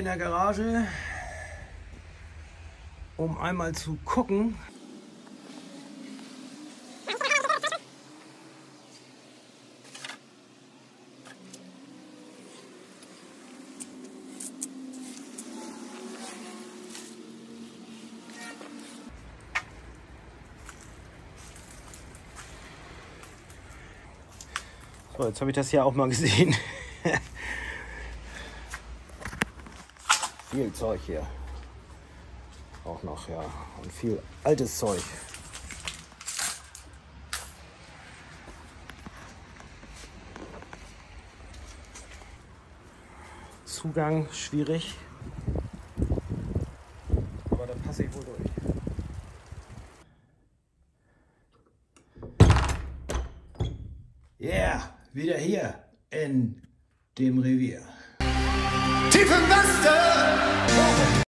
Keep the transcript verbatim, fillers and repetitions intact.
der Garage, um einmal zu gucken. So, jetzt habe ich das ja auch mal gesehen. Viel Zeug hier. Auch noch, ja. Und viel altes Zeug. Zugang schwierig. Aber da passe ich wohl durch. Yeah, wieder hier in dem Revier. Tief im Westen!